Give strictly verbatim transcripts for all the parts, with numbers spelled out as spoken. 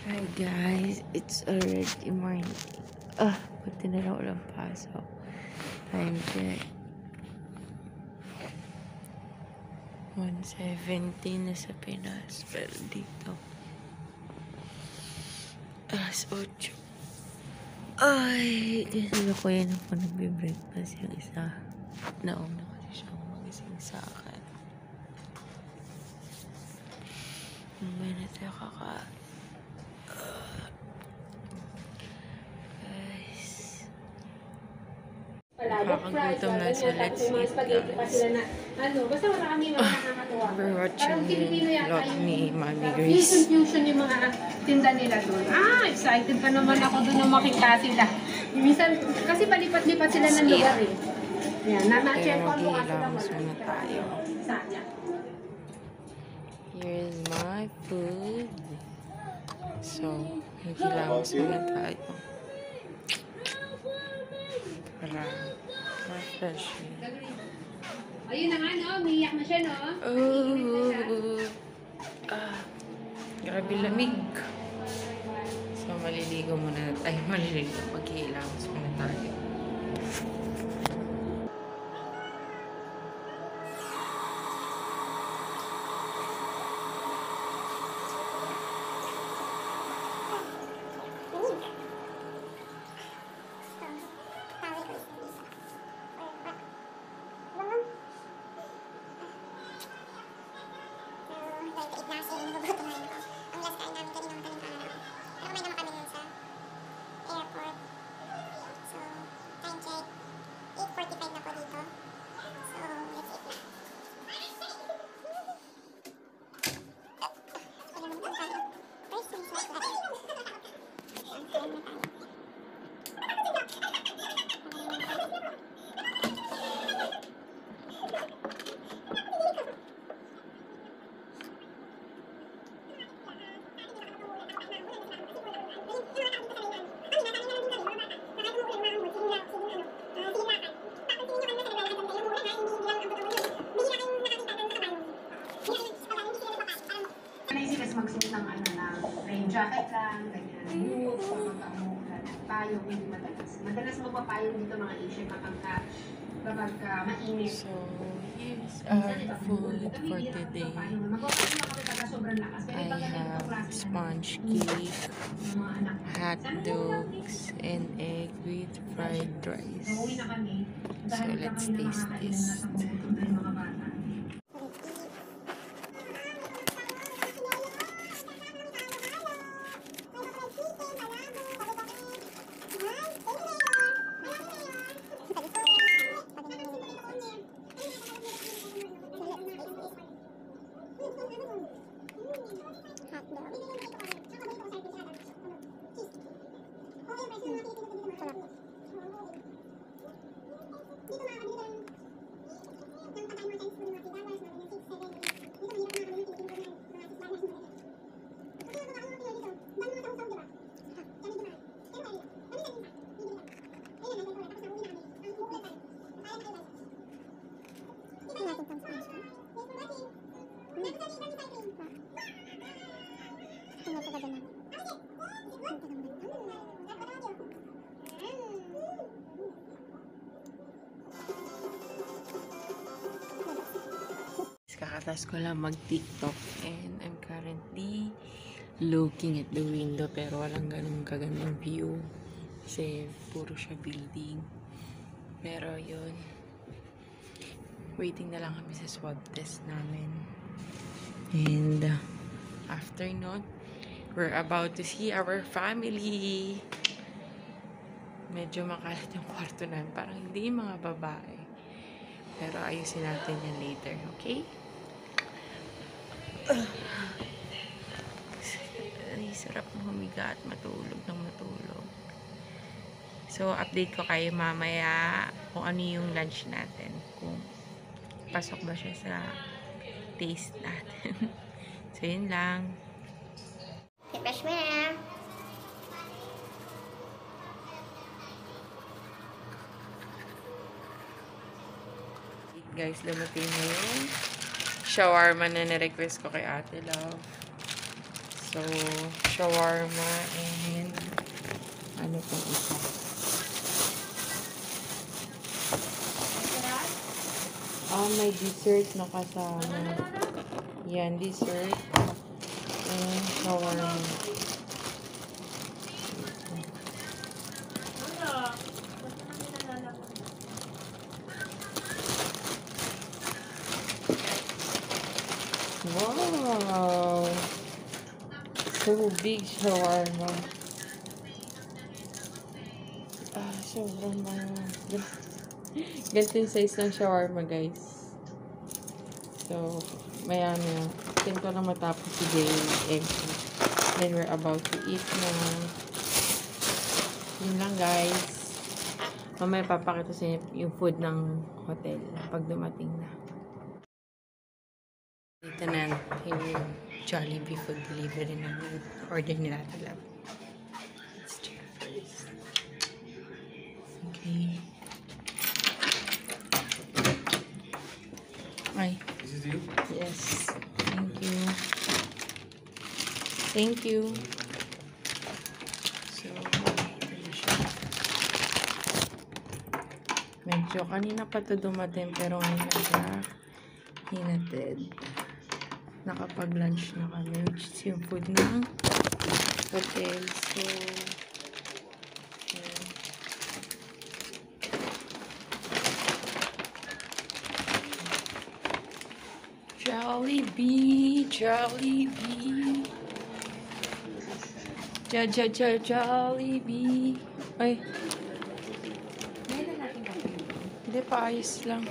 Hi guys, it's already morning. Ah, buti na lang walang pasok. Time check. one seventeen na sa Pinas. Pero dito. alas otso. Ay, kasi ako yan ako nagbe-breakfast yung isa. Nauna kasi siyang magising sa akin. Mamaya na tayo kaka... Nakakagutom na sa Let's Eat, guys. Basta marami mga nakakatuwa. We're watching yung vlog ni Mami May Grace. confusion yung mga tinda nila doon. Ah, excited pa naman ako doon na makita sila. Minsan, kasi palipat-lipat sila ng lugar eh. Yan, na-check Kaya on ko kasi mag-iilamos muna tayo. Sana. Here's my food. So, mag-iilamos muna tayo. Para ma-fresh. Ayun na nga, no? Umiiyak na siya, no? Oh, ah, grabe lamig. So, maliligo muna. Ay, maliligo. Mag-iilamos muna tayo. Magsuot ng ano na rain jacket lang, ganyan, boots, pagkakamulan, payong, hindi madalas. Madalas magpapayong dito mga Asian kapag ka, kapag ka mainit. So, here's our food for today. I have sponge cake, hot dogs, and egg with fried rice. So, let's taste this. Kakatas ko lang mag-TikTok and I'm currently looking at the window pero walang ganun kagandang view kasi puro siya building. Pero yun, waiting na lang kami sa swab test namin. And uh, after nun, we're about to see our family. Medyo makalat yung kwarto namin. Parang hindi yung mga babae. Pero ayusin natin yan later, okay? Ay, sarap humiga at matulog ng matulog. So, update ko kayo mamaya kung ano yung lunch natin. Kung pasok ba siya sa taste natin. So, yun lang. Refresh mo na. Guys, lumating na yung shawarma na na-request ko kay Ate Love. So, shawarma, and ano pa isa. Ah, may dessert na kasama. Yan, dessert. And shawarma. Wow! So big shawarma. Ah, shawarma. Ganito yung size ng shawarma, guys. So, maya na. Tingin ko lang matapos si Day egg. Then, we're about to eat na. Yun lang, guys. Mamaya papakita sa inyo yung food ng hotel pag dumating na. Dito na yung Jollibee food delivery na order nila talaga. Let's check first. Okay. Ay. This is you? Yes. Thank you. Thank you. So, ito na siya. Medyo kanina pa ito dumating pero ngayon na siya hinatid. Nakapag-lunch na kami, which is yung food ng hotel. So, yeah. Jollibee, Jollibee. Ja, ja, ja, Jollibee. Ay. Hindi pa, ayos lang.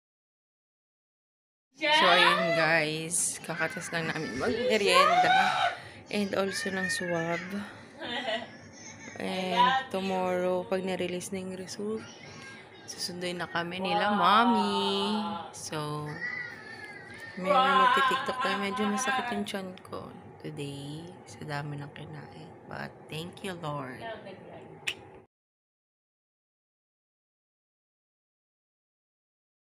So, ayun guys. Kakatas lang namin mag-merienda. And also ng swab. And tomorrow, pag na-release na yung result, susunduin na kami nila, mommy. So, may mag-tiktok tayo. Medyo masakit yung tiyan ko today. Sa dami ng kinain. But, thank you, Lord.